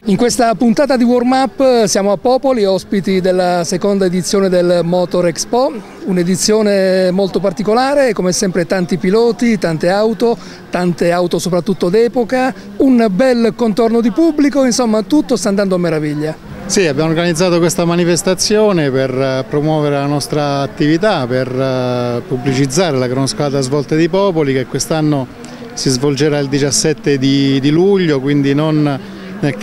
In questa puntata di Warm Up siamo a Popoli, ospiti della seconda edizione del Motor Expo, un'edizione molto particolare, come sempre tanti piloti, tante auto soprattutto d'epoca, un bel contorno di pubblico, insomma tutto sta andando a meraviglia. Sì, abbiamo organizzato questa manifestazione per promuovere la nostra attività, per pubblicizzare la cronoscalata Svolte di Popoli, che quest'anno si svolgerà il 17 di luglio, quindi non nella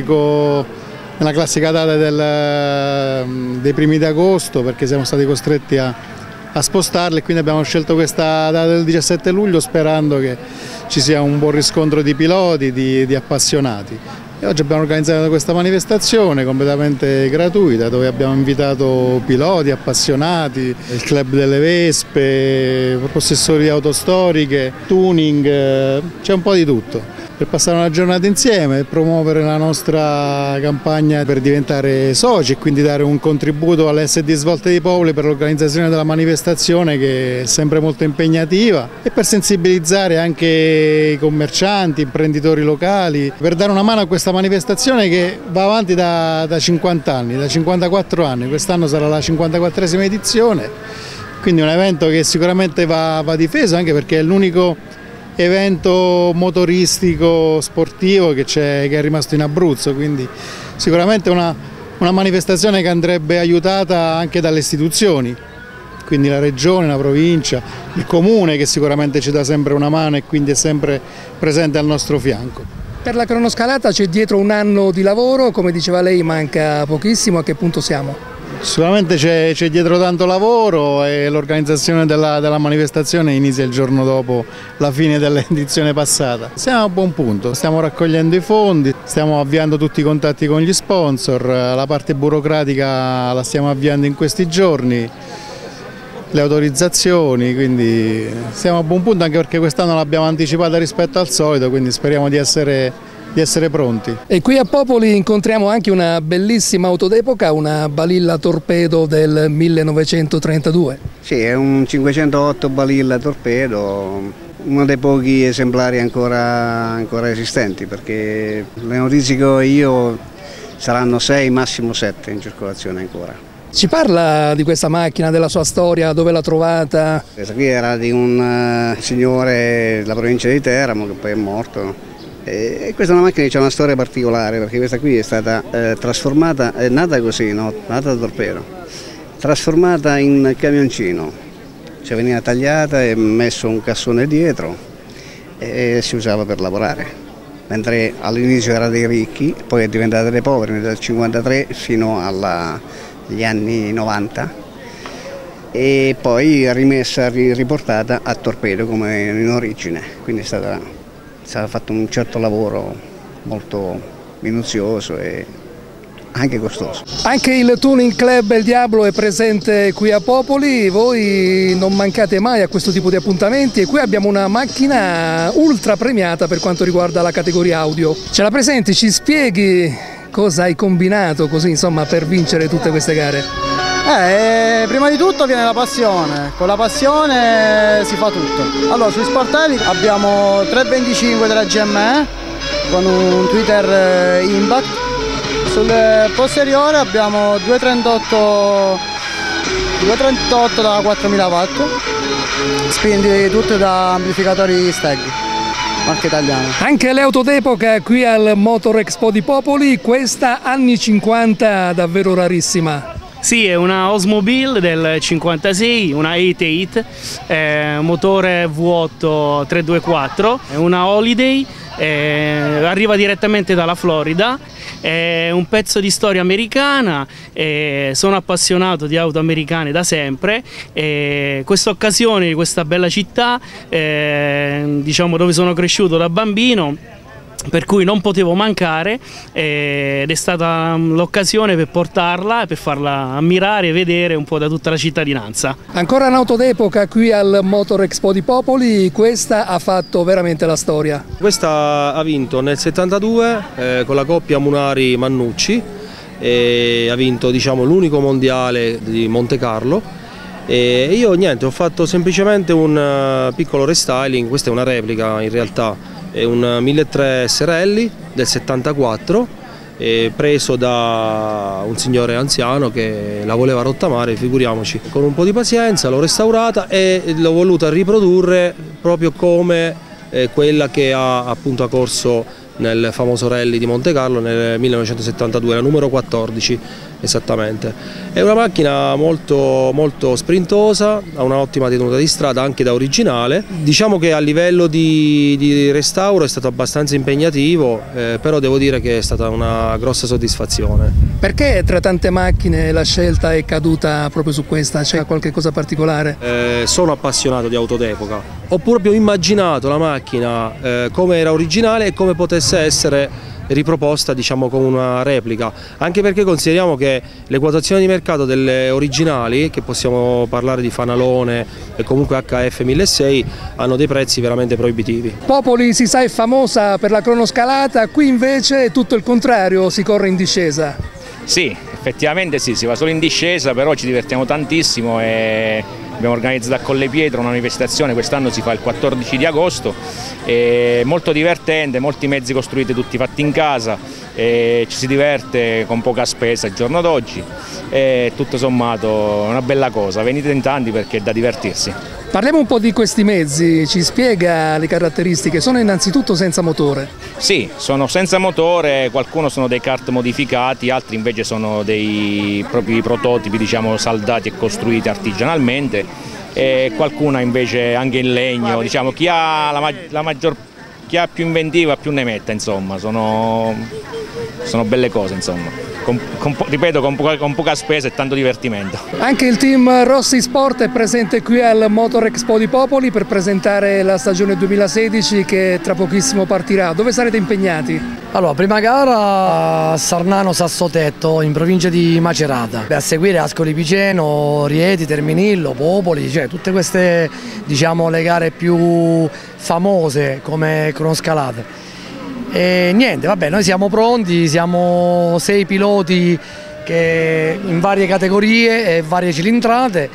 classica data dei primi di agosto, perché siamo stati costretti a spostarli, quindi abbiamo scelto questa data del 17 luglio sperando che ci sia un buon riscontro di piloti, di appassionati. E oggi abbiamo organizzato questa manifestazione completamente gratuita, dove abbiamo invitato piloti, appassionati, il club delle Vespe, possessori di auto storiche, tuning, c'è un po' di tutto. Per passare una giornata insieme e promuovere la nostra campagna per diventare soci e quindi dare un contributo all'SD Svolte di Popoli per l'organizzazione della manifestazione, che è sempre molto impegnativa, e per sensibilizzare anche i commercianti, imprenditori locali, per dare una mano a questa manifestazione che va avanti da 50 anni, da 54 anni, quest'anno sarà la 54esima edizione, quindi un evento che sicuramente va difeso, anche perché è l'unico evento motoristico sportivo che è rimasto in Abruzzo, quindi sicuramente una manifestazione che andrebbe aiutata anche dalle istituzioni, quindi la regione, la provincia, il comune, che sicuramente ci dà sempre una mano e quindi è sempre presente al nostro fianco. Per la cronoscalata c'è dietro un anno di lavoro, come diceva lei manca pochissimo, a che punto siamo? Sicuramente c'è dietro tanto lavoro e l'organizzazione della manifestazione inizia il giorno dopo la fine dell'edizione passata. Siamo a buon punto, stiamo raccogliendo i fondi, stiamo avviando tutti i contatti con gli sponsor, la parte burocratica la stiamo avviando in questi giorni, le autorizzazioni, quindi siamo a buon punto, anche perché quest'anno l'abbiamo anticipata rispetto al solito, quindi speriamo di essere pronti. E qui a Popoli incontriamo anche una bellissima auto d'epoca, una Balilla Torpedo del 1932. Sì, è un 508 Balilla Torpedo, uno dei pochi esemplari ancora esistenti, perché le notizie che ho io saranno 6, massimo 7 in circolazione ancora. Ci parla di questa macchina, della sua storia, dove l'ha trovata? Questa qui era di un signore della provincia di Teramo che poi è morto. E questa è una macchina che ha una storia particolare, perché questa qui è stata trasformata, è nata così, no? Nata da torpedo, trasformata in camioncino, cioè veniva tagliata e messo un cassone dietro e si usava per lavorare, mentre all'inizio era dei ricchi, poi è diventata dei poveri dal 1953 fino agli anni 90 e poi rimessa, riportata a torpedo come in origine, quindi è stato fatto un certo lavoro molto minuzioso e anche costoso. Anche il Tuning Club El Diablo è presente qui a Popoli, voi non mancate mai a questo tipo di appuntamenti e qui abbiamo una macchina ultra premiata per quanto riguarda la categoria audio. Ce la presenti, ci spieghi cosa hai combinato così, insomma, per vincere tutte queste gare? Prima di tutto viene la passione, con la passione si fa tutto. Allora, sui sportelli abbiamo 325 della GME con un Twitter Impact, sul posteriore abbiamo 238 da 4000 watt, spinti tutte da amplificatori Steg, marca italiana. Anche le auto d'epoca qui al Motor Expo di Popoli, questa anni 50 davvero rarissima. Sì, è una Oldsmobile del 56, una 88, motore V8 324, è una Holiday, arriva direttamente dalla Florida, è un pezzo di storia americana, sono appassionato di auto americane da sempre, questa occasione di questa bella città, diciamo dove sono cresciuto da bambino, per cui non potevo mancare ed è stata l'occasione per portarla e per farla ammirare e vedere un po' da tutta la cittadinanza. Ancora un'auto d'epoca qui al Motor Expo di Popoli, questa ha fatto veramente la storia. Questa ha vinto nel 72 con la coppia Munari-Mannucci, ha vinto, diciamo, l'unico mondiale di Monte Carlo. E io niente, ho fatto semplicemente un piccolo restyling, questa è una replica in realtà. È un 1300 Serelli del 74 preso da un signore anziano che la voleva rottamare, figuriamoci. Con un po' di pazienza l'ho restaurata e l'ho voluta riprodurre proprio come quella che ha appunto corso nel famoso rally di Monte Carlo nel 1972, la numero 14 esattamente. È una macchina molto, molto sprintosa, ha un'ottima tenuta di strada anche da originale. Diciamo che a livello di restauro è stato abbastanza impegnativo, però devo dire che è stata una grossa soddisfazione. Perché tra tante macchine la scelta è caduta proprio su questa? C'è qualche cosa particolare? Sono appassionato di auto d'epoca. Ho proprio immaginato la macchina come era originale e come potesse essere riproposta, diciamo, come una replica, anche perché consideriamo che le quotazioni di mercato delle originali, che possiamo parlare di Fanalone e comunque HF 1600, hanno dei prezzi veramente proibitivi. Popoli, si sa, è famosa per la cronoscalata, qui invece è tutto il contrario, si corre in discesa. Sì, effettivamente sì, si va solo in discesa, però ci divertiamo tantissimo e abbiamo organizzato a Collepietro una manifestazione, quest'anno si fa il 14 di agosto, è molto divertente, molti mezzi costruiti tutti fatti in casa, ci si diverte con poca spesa il giorno d'oggi e tutto sommato è una bella cosa, venite in tanti perché è da divertirsi. Parliamo un po' di questi mezzi, ci spiega le caratteristiche, sono innanzitutto senza motore? Sì, sono senza motore, qualcuno sono dei kart modificati, altri invece sono dei propri prototipi, diciamo, saldati e costruiti artigianalmente, e qualcuna invece anche in legno, diciamo, chi ha chi ha più inventiva più ne metta, insomma, sono belle cose, insomma. Ripeto, con poca spesa e tanto divertimento. Anche il team Rossi Sport è presente qui al Motor Expo di Popoli per presentare la stagione 2016 che tra pochissimo partirà. Dove sarete impegnati? Allora, prima gara a Sarnano Sassotetto in provincia di Macerata, a seguire Ascoli Piceno, Rieti, Terminillo, Popoli, cioè tutte queste, diciamo, le gare più famose come cronoscalate. E niente, vabbè, noi siamo pronti, siamo 6 piloti che in varie categorie e varie cilindrate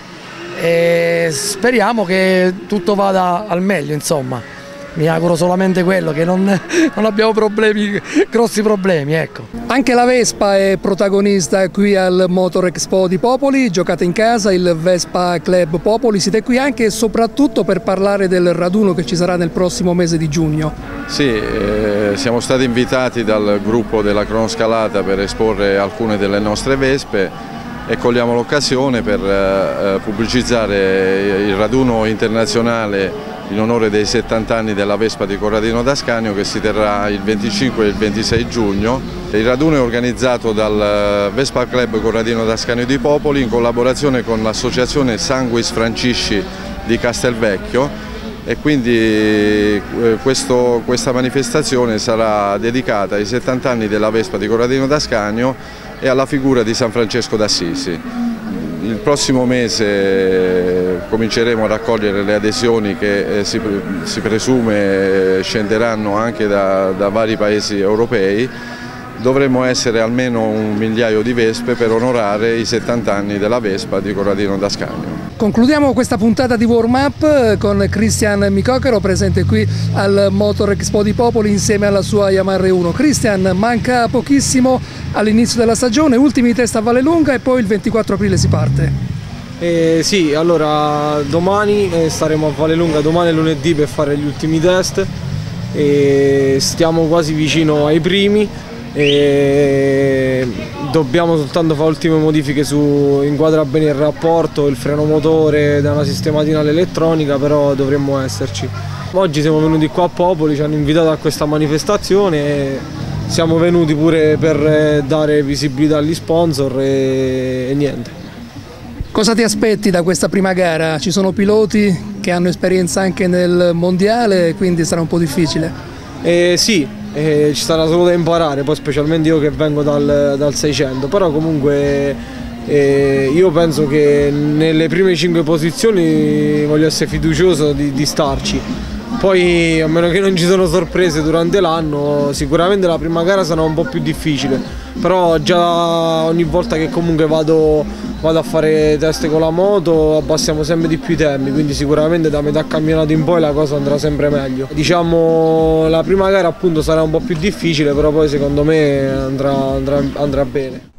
e speriamo che tutto vada al meglio, insomma. Mi auguro solamente quello, che non abbiamo grossi problemi, ecco. Anche la Vespa è protagonista qui al Motor Expo di Popoli, giocate in casa, il Vespa Club Popoli, siete qui anche e soprattutto per parlare del raduno che ci sarà nel prossimo mese di giugno. Sì, siamo stati invitati dal gruppo della cronoscalata per esporre alcune delle nostre Vespe e cogliamo l'occasione per pubblicizzare il raduno internazionale in onore dei 70 anni della Vespa di Corradino d'Ascanio che si terrà il 25 e il 26 giugno. Il raduno è organizzato dal Vespa Club Corradino d'Ascanio di Popoli in collaborazione con l'associazione Sanguis Francisci di Castelvecchio e quindi questa manifestazione sarà dedicata ai 70 anni della Vespa di Corradino d'Ascanio e alla figura di San Francesco d'Assisi. Il prossimo mese cominceremo a raccogliere le adesioni che si presume scenderanno anche da vari paesi europei. Dovremmo essere almeno 1 migliaio di Vespe per onorare i 70 anni della Vespa di Corradino d'Ascanio. Concludiamo questa puntata di Warm Up con Cristian Micochero presente qui al Motor Expo di Popoli insieme alla sua Yamaha R1. Cristian, manca pochissimo all'inizio della stagione, ultimi test a Vallelunga e poi il 24 aprile si parte. Sì, allora domani staremo a Vallelunga, domani e lunedì per fare gli ultimi test e stiamo quasi vicino ai primi. E dobbiamo soltanto fare ultime modifiche su inquadra bene il rapporto, il freno motore, da una sistematina all'elettronica, però dovremmo esserci. Oggi siamo venuti qua a Popoli, ci hanno invitato a questa manifestazione e siamo venuti pure per dare visibilità agli sponsor e niente. Cosa ti aspetti da questa prima gara? Ci sono piloti che hanno esperienza anche nel mondiale, quindi sarà un po' difficile? Sì. Ci sarà solo da imparare, poi specialmente io che vengo dal 600, però comunque io penso che nelle prime 5 posizioni voglio essere fiducioso di starci, Poi a meno che non ci sono sorprese durante l'anno, sicuramente la prima gara sarà un po' più difficile, però già ogni volta che comunque vado a fare test con la moto abbassiamo sempre di più i tempi, quindi sicuramente da metà campionato in poi la cosa andrà sempre meglio. Diciamo la prima gara appunto sarà un po' più difficile, però poi secondo me andrà bene.